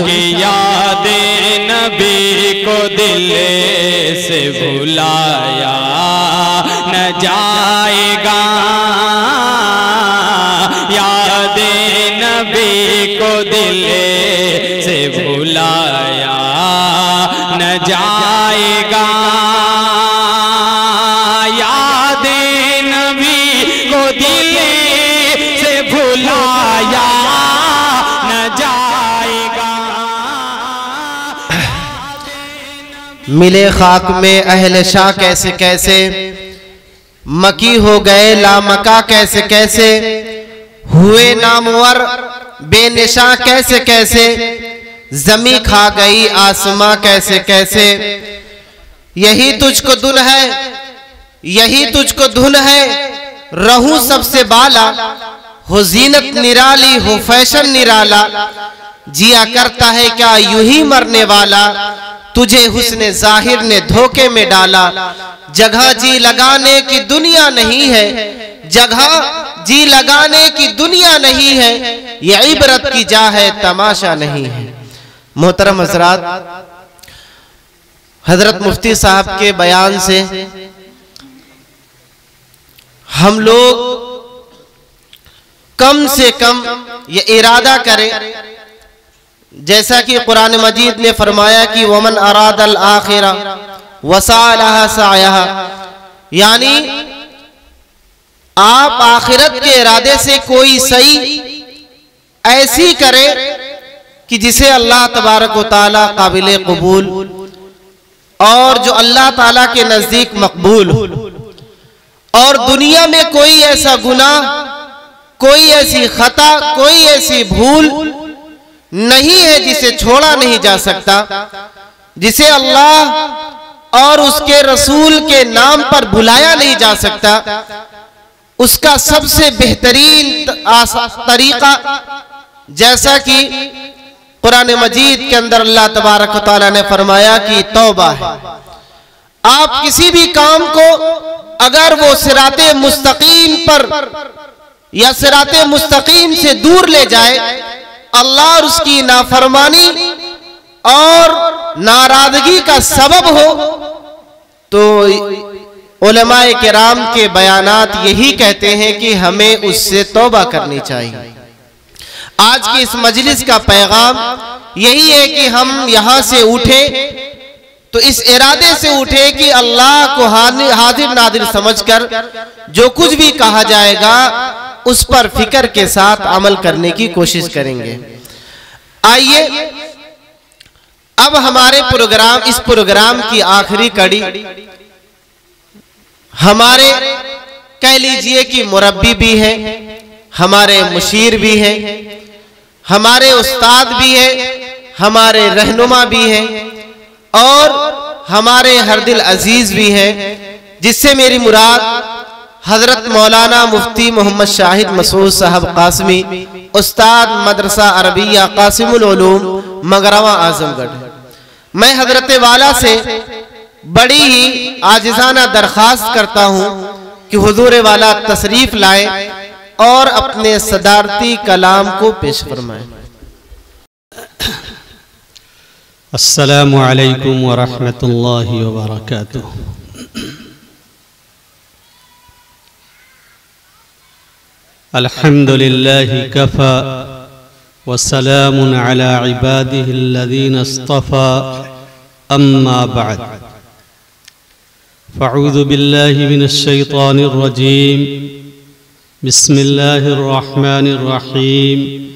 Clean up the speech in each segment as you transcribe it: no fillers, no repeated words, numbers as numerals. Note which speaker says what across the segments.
Speaker 1: जिसकी याद नबी को दिल से भुलाया न जाएगा, याद नबी को दिल से भुलाया न जाएगा, याद नबी को दिल से भुलाया न जाएगा।
Speaker 2: मिले खाक में अहले शाह कैसे कैसे, मकी हो गए लामका कैसे कैसे, हुए नामवर बेनिशा कैसे कैसे, जमी खा गई आसमां कैसे कैसे। यही तुझको धुन है, यही तुझको धुन है, रहूं सबसे बाला, हो जीनत निराली हो फैशन निराला, जिया करता है क्या यूं ही मरने वाला, तुझे हुस्ने जाहिर ने धोखे में डाला। जगह जी लगाने की दुनिया नहीं है, जगह जी लगाने की दुनिया नहीं है, ये इबरत की जा है तमाशा नहीं है। मोहतरम हजरात, हजरत मुफ्ती साहब के बयान से हम लोग कम से कम ये इरादा करें, जैसा कि कुरान मजीद ने फरमाया कि वमन अरादल आखिरा वसालहा सायहा, यानी आप आखिरत के इरादे से कोई सही ऐसी करें कि जिसे अल्लाह तबारक व तआला काबिल कबूल और जो अल्लाह ताला के नजदीक मकबूल हो। और दुनिया में कोई ऐसा गुनाह, कोई ऐसी खता, कोई ऐसी भूल नहीं है जिसे छोड़ा नहीं जा सकता, जिसे अल्लाह और उसके रसूल के नाम पर भुलाया नहीं जा सकता। उसका सबसे बेहतरीन तरीका, जैसा कि कुरान मजीद के अंदर अल्लाह तबारक व तआला ने फरमाया कि तौबा है। आप किसी भी काम को अगर वो सिराते मुस्तकीम पर या सिराते मुस्तकीम से दूर ले जाए, अल्लाह और उसकी नाफरमानी और नाराजगी का सबब हो, तो उलमाए किराम के बयानात यही कहते हैं कि हमें उससे तौबा करनी चाहिए। आज की इस मजलिस का पैगाम यही है कि हम यहां से उठे तो इस इरादे से उठे कि अल्लाह को हाजिर नादिर समझकर जो कुछ भी कहा जाएगा उस पर फिक्र के साथ अमल करने की कोशिश करेंगे। आइए अब हमारे प्रोग्राम, इस प्रोग्राम की आखिरी कड़ी हमारे कह लीजिए कि मुरब्बी भी है, हमारे मुशीर भी है, हमारे उस्ताद भी है, हमारे रहनुमा भी है और हमारे हरदिल अजीज भी है, जिससे मेरी मुराद हजरत मौलाना मुफ्ती मोहम्मद शाहिद मसूद साहब कासमी, उस्ताद मदरसा अरबिया कासिमुल उलूम मगरवा आजमगढ़। मैं हजरत वाला से बड़ी ही आजिज़ाना दरख्वास्त करता हूँ कि हुजूर वाला तशरीफ लाए और अपने सदारती कलाम को पेश फरमाएं।
Speaker 3: अस्सलामु अलैकुम व रहमतुल्लाहि व बरकातुहू। अल्हम्दुलिल्लाहि कफ़ा व सलामुन अला इबादिहि अल्लज़ीना इस्तफ़ा, अम्मा बअद। फ़अऊज़ु बिल्लाहि मिनश शैतानिर रजीम, बिस्मिल्लाहिर रहमानिर रहीम।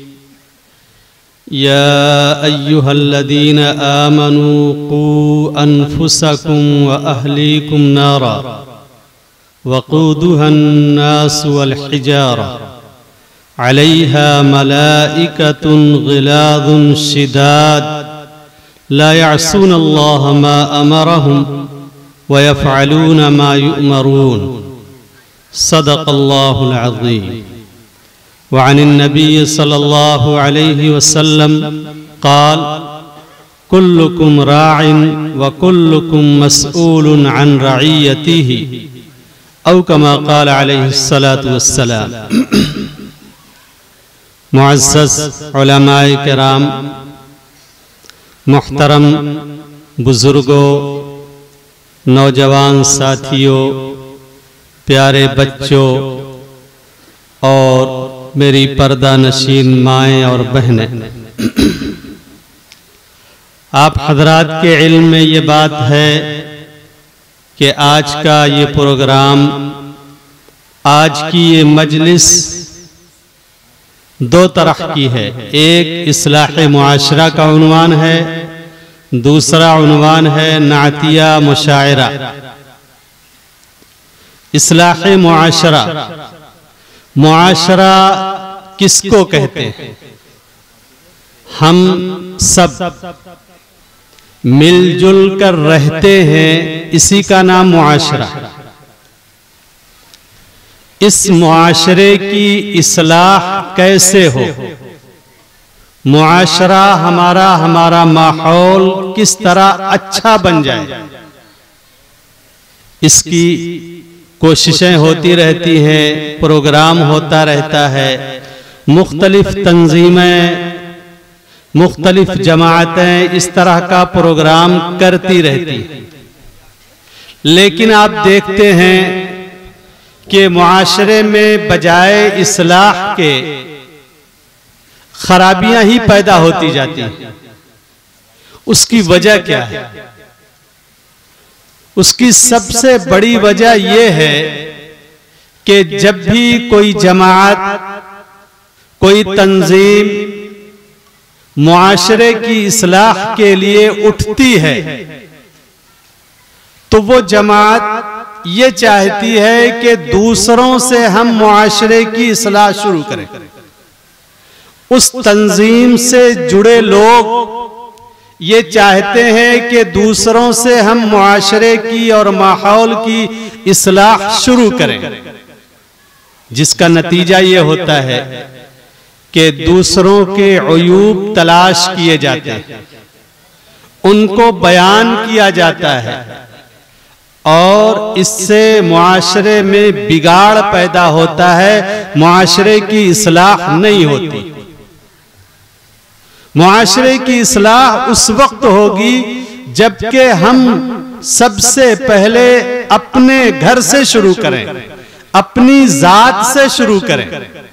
Speaker 3: या अय्युहल्लज़ीना आमनू क़ू अनफुसकुम व अहलीकुम नारा वक़ूदुहा अन्नास वल हिजारा अलैहा मलाइकतुन ग़िलाज़ुन शिदाद ला यअसूनल्लाह मा अमरहुम व यफ़अलून मा युअमरून। सदक़ल्लाहुल अज़ीम। व अनिन नबी सल्लल्लाहु अलैहि वसल्लम क़ाल कुल्लुकुम राइन व कुल्लुकुम मसऊलुन अन रइयतिही, औ कमा क़ाल अलैहिस्सलातु वस्सलाम। मुअज़्ज़ज़ उलमाए किराम, मुहतरम बुजुर्गों, नौजवान साथियों, प्यारे बच्चों और मेरी पर्दा नशीन माएँ और बहनें, आप हजरात के इल्म में ये बात है कि आज का ये प्रोग्राम, आज की ये मजलिस दो तरह की है। एक इस्लाह मुआशरा का उन्वान है, दूसरा उन्वान है नातिया मुशायरा। इस्लाह मुआशरा, मुआशरा किसको कहते हैं? हम सब मिलजुल कर रहते हैं, इसी का नाम मुआशरा। इस मुआशरे की इस्लाह कैसे हो? मुआशरा हमारा माहौल किस तरह अच्छा बन जाए, इसकी कोशिशें होती रहती हैं, प्रोग्राम होता रहता है, मुख्तलिफ तंजीमें, मुख्तलिफ जमातें इस तरह का प्रोग्राम करती रहती हैं। लेकिन आप देखते हैं कि मुआशरे में बजाय इस्लाह के खराबियां ही पैदा होती जाती हैं। उसकी वजह क्या है? उसकी सबसे बड़ी वजह यह है कि जब भी कोई जमात, कोई तंजीम मुआशरे की इस्लाह के लिए उठती है तो वो जमात ये चाहती है कि दूसरों से हम मुआशरे की इस्लाह शुरू करें। उस तंजीम से जुड़े लोग ये चाहते हैं कि दूसरों से हम मुआशरे की और माहौल की इस्लाह शुरू करें, जिसका नतीजा ये होता है कि दूसरों के अयूब तलाश किए जाते हैं, उनको बयान किया जाता है और इससे मुआशरे में बिगाड़ पैदा होता है, मुआशरे की इस्लाह नहीं होती। मुआशरे की इस्लाह उस वक्त होगी जबकि हम सबसे पहले अपने घर से शुरू करें, अपनी जात से शुरू करें।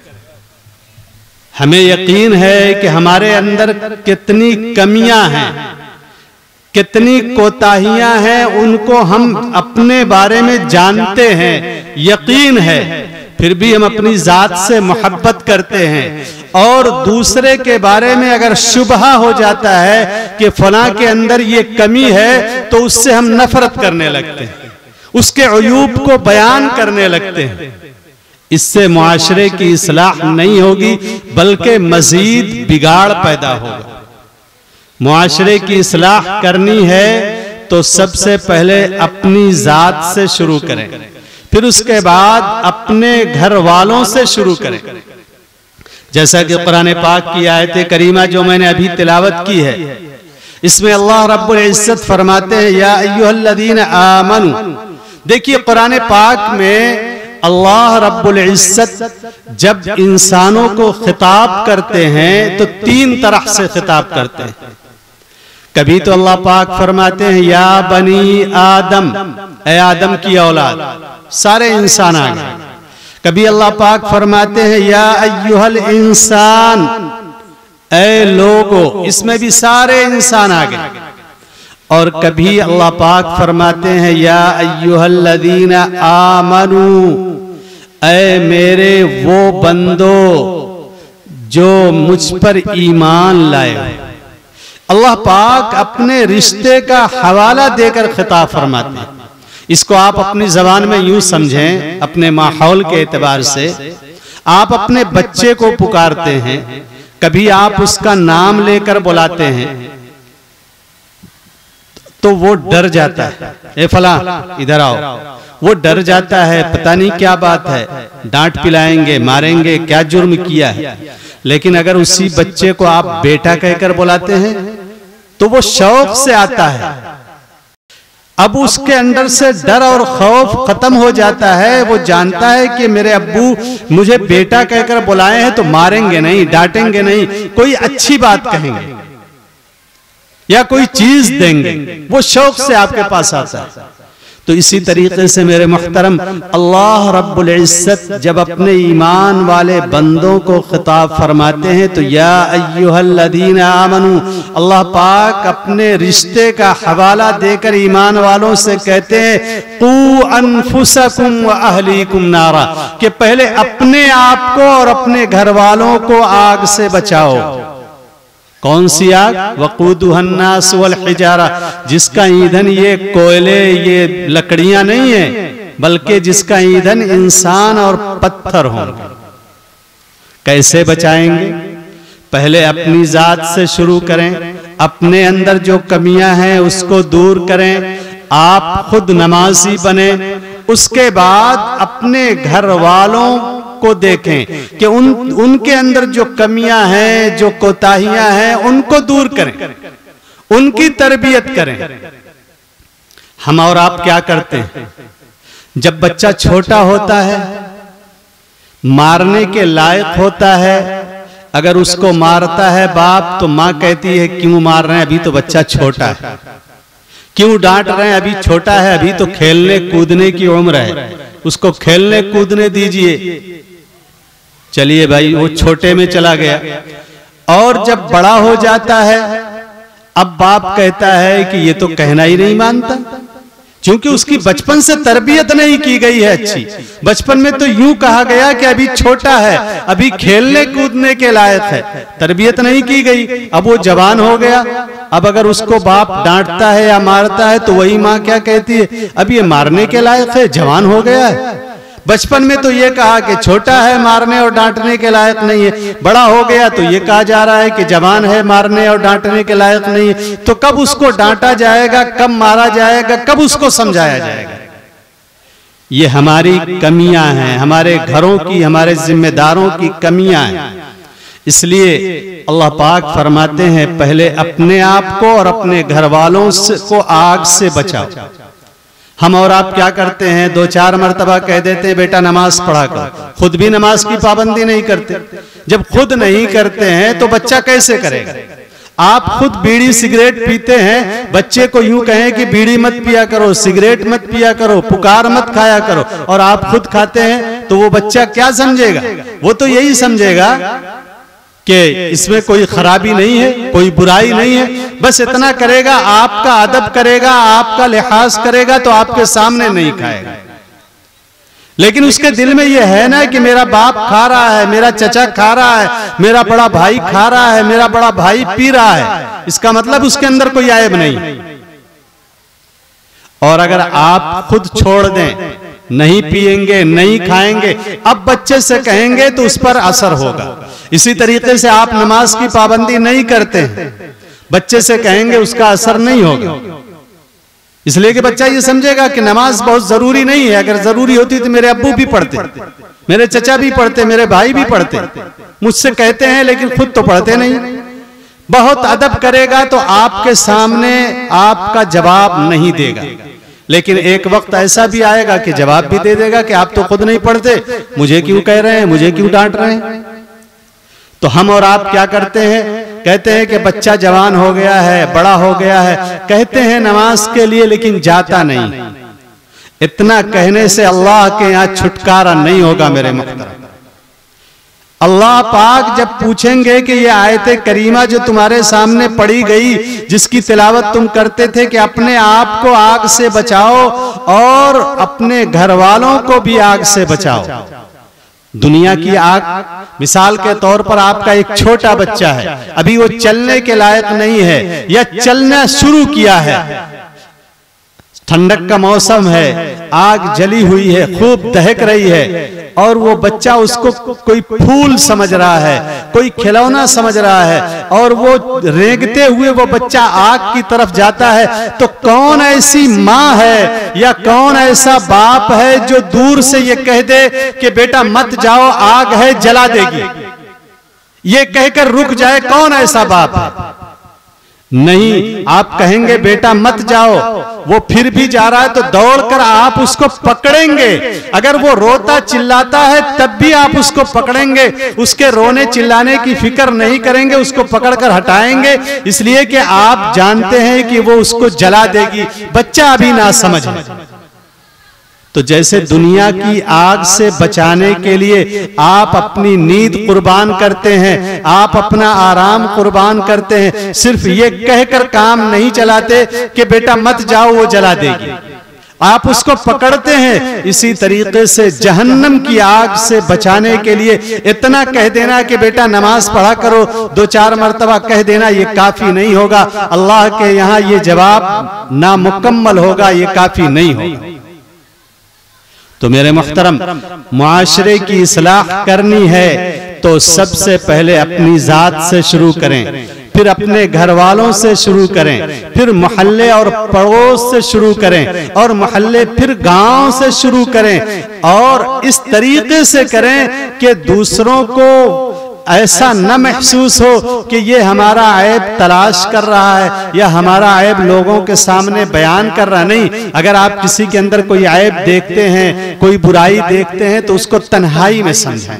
Speaker 3: हमें यकीन है कि हमारे अंदर कितनी कमियां हैं, कितनी कोताहियां हैं, उनको हम अपने बारे में जानते हैं, यकीन है, फिर भी हम अपनी जात से मोहब्बत करते हैं। और दूसरे के बारे में अगर शुबहा हो जाता है कि फलां के अंदर ये कमी है तो उससे हम नफरत करने लगते हैं, उसके अयूब को बयान करने लगते हैं। इससे मुआशरे की इस्लाह नहीं होगी बल्कि मजीद बिगाड़ पैदा होगा। मुआशरे की इस्लाह करनी है तो सबसे पहले अपनी जात से शुरू करें, फिर उसके बाद अपने घर वालों से शुरू करें। जैसा कि कुरान पाक की आयत करीमा जो मैंने अभी तिलावत की है, इसमें अल्लाह रब्बुल इज्जत फरमाते हैं या अय्युहल्लज़ीना आमनू। देखिए कुरान पाक में अल्लाह रब्बुल इज्जत जब इंसानों को खिताब करते हैं तो तीन तरह से खिताब करते हैं। कभी तो अल्लाह पाक फरमाते हैं या बनी आदम, ए आदम की औलाद, सारे इंसान आ गए। कभी अल्लाह पाक फरमाते हैं या अय्युहल इंसान, ए लोगो, इसमें भी सारे इंसान आ गए। और कभी अल्लाह पाक फरमाते हैं या अय्युहल्लज़ीना आमनू, ऐ मेरे वो बंदो जो मुझ पर ईमान लाए। अल्लाह पाक अपने रिश्ते का हवाला देकर खिताब फरमाते हैं। इसको आप अपनी जबान में यूं समझें, अपने माहौल के एतबार से आप अपने बच्चे को पुकारते हैं, कभी आप उसका नाम लेकर बुलाते हैं तो वो डर जाता है, ए फला इधर आओ, वो डर जाता है, पता नहीं क्या बात है, डांट पिलाएंगे, मारेंगे, क्या जुर्म किया है। लेकिन अगर उसी बच्चे को आप बेटा कहकर बुलाते हैं तो वो शौक से आता है। अब उसके अंदर से डर और खौफ खत्म हो जाता है। वो जानता है कि मेरे अब्बू मुझे बेटा कहकर बुलाए हैं तो मारेंगे नहीं, डांटेंगे नहीं, कोई अच्छी बात कहेंगे। या कोई चीज देंगे, वो शौक से आपके पास आता है। तो इसी तरीके से मेरे मुहतरम, अल्लाह रब्बुल इज्जत जब अपने ईमान वाले बंदों को खिताब फरमाते हैं तो या अय्युहल्लज़ीना आमनू, अल्लाह पाक अपने रिश्ते का हवाला देकर ईमान वालों से कहते हैं कू अनफुसकुम व अहलीकुम नारा, कि पहले अपने आप को और अपने घर वालों को आग से बचाओ। कौन सी आग? वक़ूदुहन्नास वल हिजारा, जिसका ईंधन ये कोयले ये लकड़ियां नहीं है, बल्कि जिसका ईंधन इंसान और पत्थर होंगे। कैसे बचाएंगे? पहले अपनी जात से शुरू करें, अपने अंदर जो कमियां हैं उसको दूर करें, आप खुद नमाजी बने, उसके बाद अपने घर वालों को देखें कि उनके अंदर जो कमियां हैं, जो कोताहियां हैं, उनको दूर करें, उनकी तरबियत करें। हम और आप क्या करते हैं? जब बच्चा छोटा होता है, मारने के लायक होता है, अगर उसको मारता है बाप तो मां कहती है क्यों मार रहे हैं, अभी तो बच्चा छोटा है। क्यों डांट रहे हैं, अभी छोटा है, अभी तो खेलने कूदने की उम्र है, उसको खेलने कूदने दीजिए। चलिए भाई, वो छोटे में चला गया, और जब बड़ा हो जाता है अब बाप कहता है कि ये तो कहना ही नहीं मानता, क्योंकि उसकी बचपन से तरबियत नहीं की गई है अच्छी। बचपन में तो यूं कहा गया कि अभी छोटा है, अभी खेलने कूदने के लायक है, तरबियत नहीं की गई। अब वो जवान हो गया, अब अगर उसको बाप डांटता है या मारता है तो वही माँ क्या कहती है, अब ये मारने के लायक है, जवान हो गया है। बचपन में तो ये कहा कि छोटा है, मारने और डांटने के लायक नहीं है, बड़ा हो गया तो ये कहा जा रहा है कि जवान है, मारने और डांटने के लायक नहीं है। तो कब उसको डांटा जाएगा, कब मारा जाएगा, कब उसको समझाया जाएगा? ये हमारी कमियां हैं, हमारे घरों की, हमारे जिम्मेदारों की कमियां हैं। इसलिए अल्लाह पाक फरमाते हैं पहले अपने आप को और अपने घर वालों को आग से बचाओ। हम और आप क्या करते हैं? 2-4 मरतबा कह देते हैं बेटा नमाज पढ़ा कर, खुद भी नमाज की पाबंदी नहीं करते। जब खुद नहीं करते हैं तो बच्चा कैसे करेगा? आप खुद बीड़ी सिगरेट पीते हैं, बच्चे को यूं कहें कि बीड़ी मत पिया करो, सिगरेट मत पिया करो, पुकार मत खाया करो, और आप खुद खाते हैं, तो वो बच्चा क्या समझेगा? वो तो यही समझेगा कि इसमें कोई खराबी नहीं है, कोई बुराई नहीं है, बस इतना करेगा, आपका अदब करेगा, आपका लिहाज करेगा, तो आपके सामने नहीं खाएगा। लेकिन उसके दिल में यह है ना कि मेरा बाप खा रहा है, मेरा चचा खा रहा है, मेरा बड़ा भाई खा रहा है, मेरा बड़ा भाई पी रहा है, इसका मतलब उसके अंदर कोई ऐब नहीं। और अगर आप खुद छोड़ दें, नहीं पिएंगे, नहीं खाएंगे, अब बच्चे से कहेंगे तो उस पर असर होगा। इसी तरीके से आप नमाज की पाबंदी नहीं करते हैं, बच्चे से कहेंगे, उसका असर नहीं होगा। इसलिए कि बच्चा ये समझेगा कि नमाज बहुत जरूरी नहीं है। अगर जरूरी होती तो मेरे अब्बू भी पढ़ते, मेरे चचा भी पढ़ते, मेरे भाई भी पढ़ते, मुझसे कहते हैं लेकिन खुद तो पढ़ते नहीं। बहुत अदब करेगा तो आपके सामने आपका जवाब नहीं देगा, लेकिन एक वक्त ऐसा भी आएगा कि जवाब भी दे देगा कि आप तो खुद नहीं पढ़ते, मुझे क्यों कह रहे हैं, मुझे क्यों डांट रहे हैं। तो हम और आप क्या करते हैं? कहते हैं कि बच्चा जवान हो गया है, बड़ा हो गया है, कहते हैं नमाज के लिए, लेकिन जाता नहीं। इतना कहने से अल्लाह के यहां छुटकारा नहीं होगा मेरे मुहतरम। अल्लाह पाक जब पूछेंगे कि ये आयते करीमा जो तुम्हारे सामने पढ़ी गई, जिसकी तिलावत तुम करते थे कि अपने आप को आग से बचाओ और अपने घर वालों को भी आग से बचाओ। दुनिया की आग, मिसाल के तौर पर आपका एक छोटा बच्चा है, अभी वो चलने के लायक नहीं है या चलना शुरू किया है, ठंडक का मौसम है, आग जली हुई है, खूब दहक रही है, और वो बच्चा उसको कोई फूल समझ रहा है, कोई खिलौना समझ रहा है, और वो रेंगते हुए वो बच्चा आग की तरफ जाता है, तो कौन ऐसी माँ है या कौन ऐसा बाप है जो दूर से ये कह दे कि बेटा मत जाओ, आग है जला देगी, ये कहकर रुक जाए? कौन ऐसा बाप है? नहीं, आप कहेंगे बेटा मत जाओ, वो फिर भी जा रहा है तो दौड़कर आप उसको पकड़ेंगे। अगर वो रोता चिल्लाता है तब भी आप उसको पकड़ेंगे, उसके रोने चिल्लाने की फिक्र नहीं करेंगे, उसको पकड़कर हटाएंगे, इसलिए कि आप जानते हैं कि वो उसको जला देगी। बच्चा अभी ना समझ है। तो जैसे दुनिया की आग से बचाने के लिए आप अपनी नींद कुर्बान करते हैं, आप अपना आराम कुर्बान करते हैं, सिर्फ ये कहकर काम नहीं चलाते कि बेटा मत जाओ वो जला देगी, आप उसको पकड़ते हैं। इसी तरीके से जहन्नम की आग से बचाने के लिए इतना कह देना कि बेटा नमाज पढ़ा करो 2-4 मरतबा कह देना ये काफी नहीं होगा। अल्लाह के यहाँ ये जवाब नामुकम्मल होगा, ये काफी नहीं होगा। तो मेरे मुहतरम, मुआशरे की इस्लाह करनी है तो सबसे पहले अपनी जात से शुरू करें, फिर अपने घर वालों से शुरू करें, फिर मोहल्ले और पड़ोस से शुरू करें, और मोहल्ले फिर गांव से शुरू करें, और इस तरीके से करें कि दूसरों को ऐसा न महसूस हो कि ये हमारा ऐब तलाश कर रहा है या हमारा ऐब लोगों के सामने बयान कर रहा। नहीं, अगर आप किसी के अंदर कोई ऐब देखते हैं, कोई बुराई देखते हैं, तो उसको तन्हाई में समझाएं।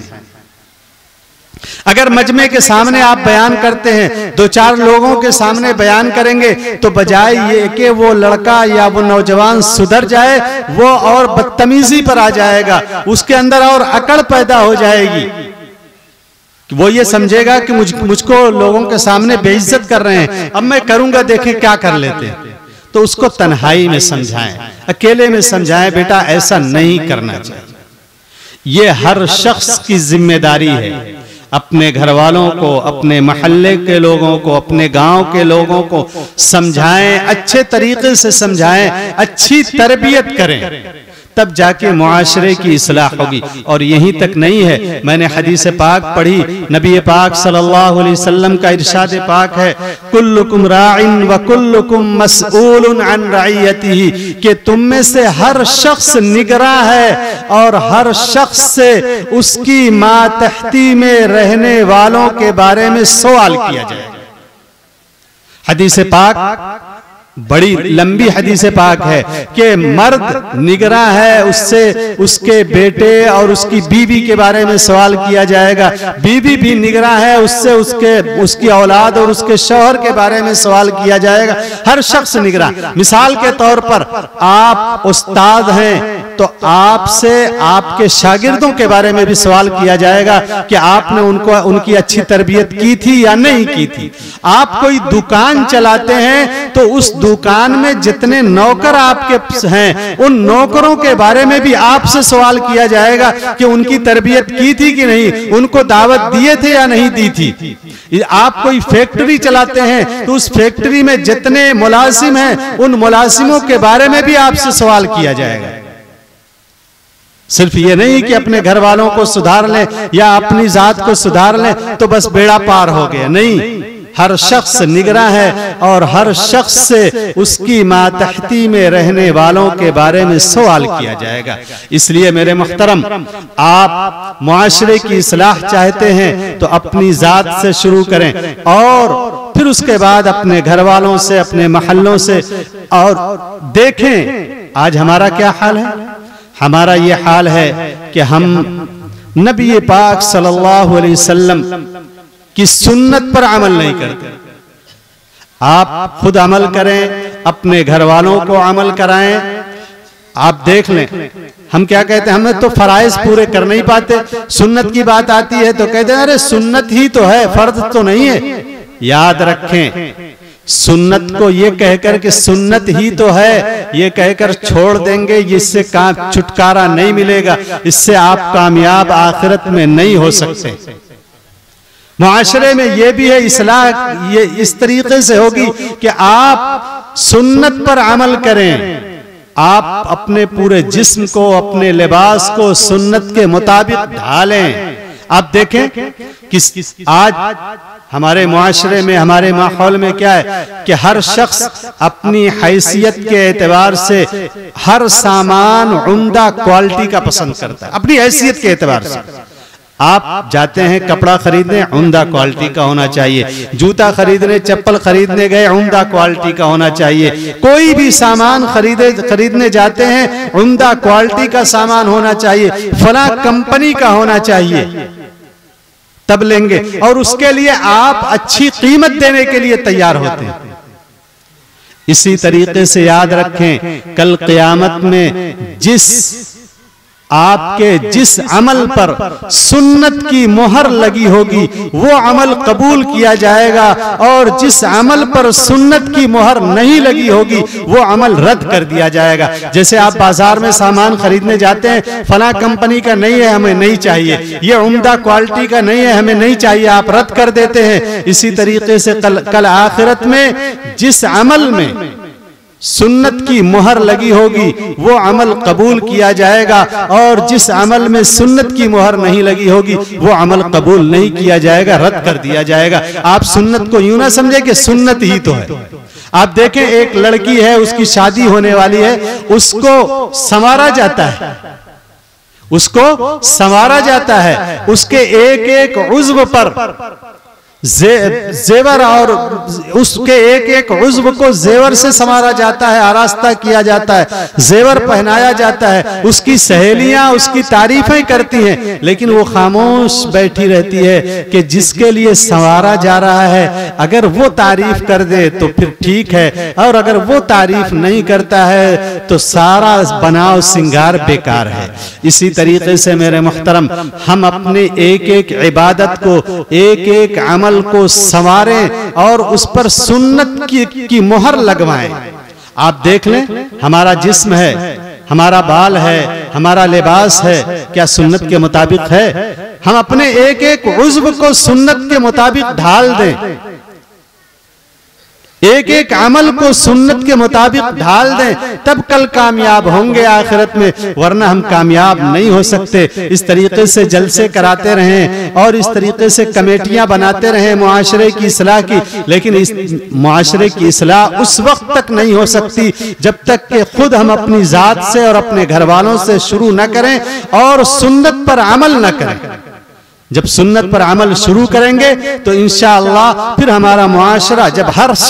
Speaker 3: अगर मजमे के सामने आप बयान करते हैं, 2-4 लोगों के सामने बयान करेंगे, तो बजाय ये कि वो लड़का या वो नौजवान सुधर जाए, वो और बदतमीजी पर आ जाएगा, उसके अंदर और अकड़ पैदा हो जाएगी। वो ये समझेगा कि मुझको लोगों के सामने बेइज्जत कर रहे हैं, अब मैं करूंगा, देखें क्या कर लेते हैं। तो उसको तन्हाई में समझाएं, अकेले में समझाएं, बेटा ऐसा नहीं करना चाहिए। ये हर शख्स की जिम्मेदारी है, अपने घर वालों को, अपने मोहल्ले के लोगों को, अपने गांव के लोगों को समझाएं, अच्छे तरीके से समझाएं, अच्छी तरबियत करें, तब जाके मुआशरे की इस्लाह होगी। और यहीं तक नहीं है, मैंने हदीस पाक पढ़ी, नबी पाक सल्लल्लाहु अलैहि वसल्लम का इरशाद पाक है, कुल्लुकुम राइन व कुल्लुकुम मसऊलुन अन रइयतिही, कि तुम में से हर शख्स निगरां है और हर शख्स से उसकी मातहती में रहने वालों के बारे में सवाल किया जाएगा। हदीस पाक बड़ी लंबी हदीस पाक है कि मर्द निगरां है, उससे उसके बेटे और उसकी बीवी के बारे में सवाल किया जाएगा, बीवी भी निगरां है, उससे उसकी औलाद और उसके शौहर के बारे में सवाल किया जाएगा। हर शख्स निगरां। मिसाल के तौर पर आप उस्ताद हैं तो आपसे आपके शागिर्दों के बारे में भी सवाल किया जाएगा कि आपने उनकी अच्छी तरबियत की थी या नहीं की थी। आप कोई दुकान चलाते हैं तो उस दुकान में जितने नौकर आपके हैं, उन नौकरों के बारे में भी आपसे सवाल किया जाएगा कि उनकी तरबियत की थी कि नहीं, उनको दावत दिए थे या नहीं दी थी। आप कोई फैक्ट्री चलाते हैं तो उस फैक्ट्री में जितने मुलाजिम हैं, उन मुलाजिमों के बारे में भी आपसे सवाल किया जाएगा। सिर्फ ये नहीं कि अपने घर वालों को सुधार लें या अपनी जात को सुधार लें तो बस बेड़ा पार हो गया। नहीं, हर शख्स निगरां है और हर शख्स से उसकी मातहती में रहने वालों के बारे में सवाल किया जाएगा। इसलिए मेरे मुहतरम, आप मुआशरे की इस्लाह चाहते हैं तो अपनी जात से शुरू करें और फिर उसके बाद अपने घर वालों से, अपने महल्लों से। और देखें आज हमारा क्या हाल है। हमारा ये हाल है कि हम नबी पाक सल्लल्लाहु अलैहि वसल्लम की सुन्नत पर अमल नहीं करते। आप खुद अमल करें, अपने घर वालों को अमल कराएं। आप देख लें, हम क्या कहते हैं, हमें तो फराइज पूरे कर नहीं पाते। सुन्नत की बात आती है तो कहते हैं अरे सुन्नत ही तो है, फर्ज तो नहीं है। याद रखें, सुन्नत को ये कहकर कि सुन्नत ही तो है, ये कहकर छोड़ देंगे, इससे छुटकारा नहीं मिलेगा, इससे आप कामयाब आखिरत में नहीं हो सकते। मुआशरे में ये भी है, इस्लाह ये इस तरीके से होगी कि आप सुन्नत पर अमल करें। आप अपने पूरे जिस्म को, अपने लिबास को सुन्नत के मुताबिक ढालें। आप देखें किस आज हमारे मुआशरे में, हमारे माहौल में क्या है कि हर शख्स अपनी हैसियत के एतबार से हर सामान उम्दा क्वालिटी का पसंद करता है, अपनी हैसियत के एतबार से। आप जाते हैं कपड़ा खरीदने, उम्दा क्वालिटी का होना चाहिए। जूता खरीदने, चप्पल खरीदने गए, उम्दा क्वालिटी का होना चाहिए। कोई भी सामान खरीदने जाते हैं, उम्दा क्वालिटी का सामान होना चाहिए, फला कंपनी का होना चाहिए, तब लेंगे। और उसके लिए आप अच्छी कीमत देने के लिए तैयार होते हैं। इसी तरीके से याद रखें, कल क़यामत में जिस अमल पर सुन्नत की मोहर लगी होगी वो अमल कबूल किया जाएगा, और जिस अमल पर सुन्नत की मोहर नहीं लगी होगी वो अमल रद्द कर दिया जाएगा। जैसे आप बाजार में सामान खरीदने जाते हैं, फला कंपनी का नहीं है, हमें नहीं चाहिए, ये उम्दा क्वालिटी का नहीं है, हमें नहीं चाहिए, आप रद्द कर देते हैं। इसी तरीके से कल आखिरत में जिस अमल में सुन्नत की मोहर लगी होगी वो अमल कबूल किया जाएगा, और जिस अमल में सुन्नत की मोहर नहीं लगी होगी वो अमल कबूल नहीं किया जाएगा, रद्द कर दिया जाएगा। आप सुन्नत को यूं ना समझे कि सुन्नत ही तो है। आप देखें, एक लड़की है, उसकी शादी होने वाली है, उसको संवारा जाता है, उसको संवारा जाता है, उसके एक एक उज़्व पर जेवर, और उसके एक एक उज़्व को जेवर से संवारा जाता है, आरास्ता किया जाता है, जेवर पहनाया जाता है। उसकी सहेलियां उसकी तारीफें करती हैं, लेकिन वो खामोश बैठी रहती है कि जिसके लिए संवारा जा रहा है अगर वो तारीफ कर दे तो फिर ठीक है, और अगर वो तारीफ नहीं करता है तो सारा बनाव सिंगार बेकार है। इसी तरीके से मेरे मुहतरम, हम अपने एक एक इबादत को, एक एक अमल को संवारें और उस पर सुन्नत की मोहर लगवाएं। आप देख लें, हमारा जिस्म है, हमारा बाल है, हमारा लिबास है, क्या सुन्नत के मुताबिक है? हम अपने एक एक उज़्व को सुन्नत के मुताबिक ढाल दें, एक एक अमल को सुन्नत के मुताबिक ढाल दें, तब कल कामयाब होंगे आखिरत में, वरना हम कामयाब नहीं हो सकते। इस तरीके से जलसे कराते रहें और इस तरीके से कमेटियां बनाते रहें मुआशरे की इस्लाह की, लेकिन इस मुआशरे की इस्लाह उस वक्त तक नहीं हो सकती जब तक कि खुद हम अपनी जात से और अपने घर वालों से शुरू न करें और सुन्नत पर अमल न करें। जब सुन्नत पर अमल शुरू करेंगे तो इंशाअल्लाह फिर हमारा मुआशरा, जब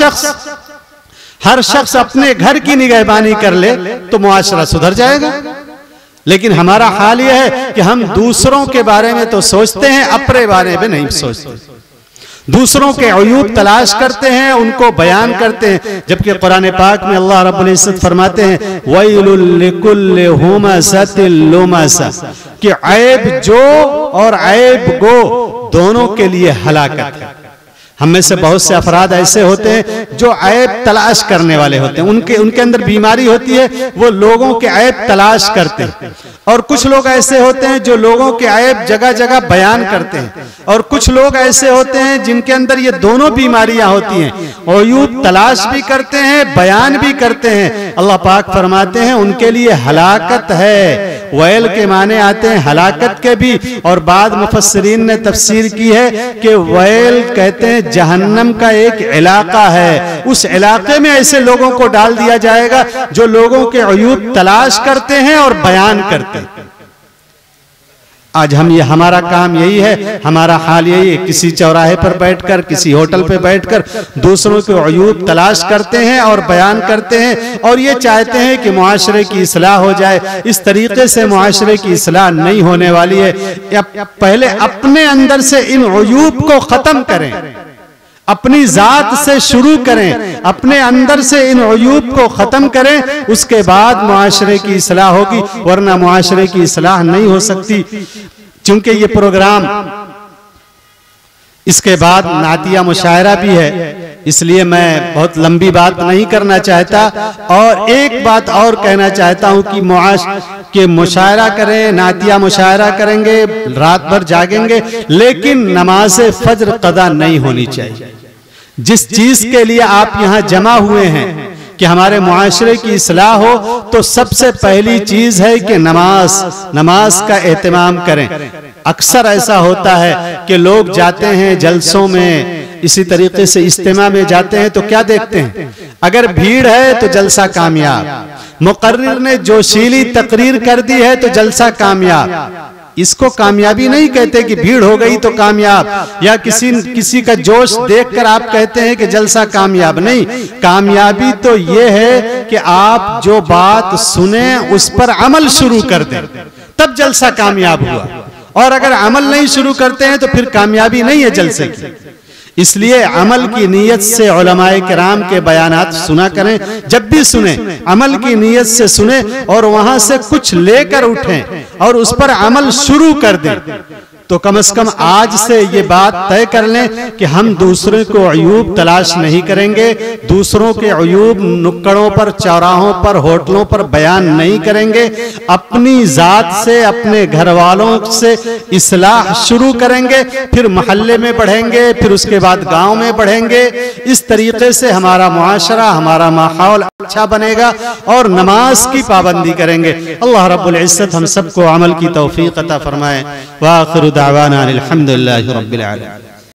Speaker 3: हर शख्स अपने घर की निगहबानी कर ले तो मुआशरा सुधर जाएगा। लेकिन हमारा हाल यह है कि हम दूसरों के बारे में तो सोचते हैं, अपने बारे में नहीं सोचते। दूसरों के अयूब तलाश करते हैं, उनको बयान करते हैं, जबकि कुरान पाक में अल्लाह रब्बुल इज्जत फरमाते हैं वैलुल लिकुल्लि हुमज़तिल लुमज़ा, कि ऐब जो और ऐब गो दोनों के लिए हलाकत है। हम में से बहुत से अफराद ऐसे होते हैं जो ऐब तलाश करने वाले होते हैं, उनके अंदर बीमारी होती है, वो लोगों के ऐब तलाश करते हैं। और कुछ लोग ऐसे होते हैं जो लोगों के ऐब जगह जगह बयान करते हैं, और कुछ लोग ऐसे होते हैं जिनके अंदर ये दोनों बीमारियां होती हैं, अयूब तलाश भी करते हैं, बयान भी करते हैं। अल्लाह पाक फरमाते हैं उनके लिए हलाकत है। वैल के माने आते हैं हलाकत के भी, और बाद मुफस्सिरीन ने तफसीर की है कि वैल कहते हैं जहन्नम का एक इलाका है, उस इलाके में ऐसे लोगों को डाल दिया जाएगा जो लोगों के अयूब तलाश करते हैं और बयान करते हैं। आज हमारा काम यही है, हमारा हाल यही है, किसी चौराहे पर बैठकर, किसी होटल पर बैठकर दूसरों के अयूब तलाश करते हैं और बयान करते हैं, और ये चाहते हैं कि मुआशरे की इस्लाह हो जाए। इस तरीके से मुआशरे की इस्लाह नहीं होने वाली है। पहले अपने अंदर से इन अयूब को खत्म करें, अपनी जात से शुरू करें, अपने अंदर से इन अयूब को खत्म करें, उसके बाद मुआशरे की इस्लाह होगी, वरना मुआशरे की इस्लाह नहीं हो सकती। चूंकि ये प्रोग्राम इसके बाद नातिया मुशायरा भी है, इसलिए मैं बहुत लंबी बात नहीं करना चाहता, और एक बात और कहना चाहता हूं कि मुशायरा करें, नातिया मुशायरा करेंगे, रात भर जागेंगे, लेकिन नमाज फज्र कदा नहीं होनी चाहिए। जिस चीज के लिए आप यहाँ जमा हुए हैं कि हमारे मुआशरे की इस्लाह हो, तो सबसे पहली चीज है कि नमाज का एहतमाम करें। अक्सर ऐसा होता है कि लोग जाते हैं जलसों में, इसी तरीके से इज्तिमा में जाते हैं, तो क्या देखते हैं, अगर भीड़ है तो जलसा कामयाब, मुकर्रिर ने जोशीली तकरीर कर दी है तो जलसा कामयाब, इसको कामयाबी नहीं कहते कि भीड़ हो गई तो कामयाब, या किसी का जोश देखकर आप कहते हैं कि जलसा कामयाब। नहीं, कामयाबी तो ये है कि आप जो बात सुने उस पर अमल शुरू कर दें, तब जलसा कामयाब हुआ। और अगर अमल नहीं शुरू करते हैं तो फिर कामयाबी नहीं है जलसे की। इसलिए अमल की नीयत से उलमाए किराम के बयानात सुना करें, जब भी सुने अमल की नीयत से सुने और वहां से कुछ लेकर उठें और उस पर अमल शुरू कर दें। तो कम से कम आज से ये बात तय कर लें कि हम दूसरे को अयूब तलाश नहीं करेंगे, दूसरों के अयूब नुक्कड़ों पर, चौराहों पर, होटलों पर बयान नहीं करेंगे। अपनी जात से, अपने घर वालों से इस्लाह शुरू करेंगे, फिर मोहल्ले में बढ़ेंगे, फिर उसके बाद गांव में बढ़ेंगे। इस तरीके से हमारा मुआशरा, हमारा माहौल अच्छा बनेगा और नमाज की पाबंदी करेंगे। अल्लाह रब्बुल इज्जत हम सबको अमल की तौफीक अता फरमाए। व आखिर दावाना अल्हम्दुलिल्लाहि रब्बिल आलमीन।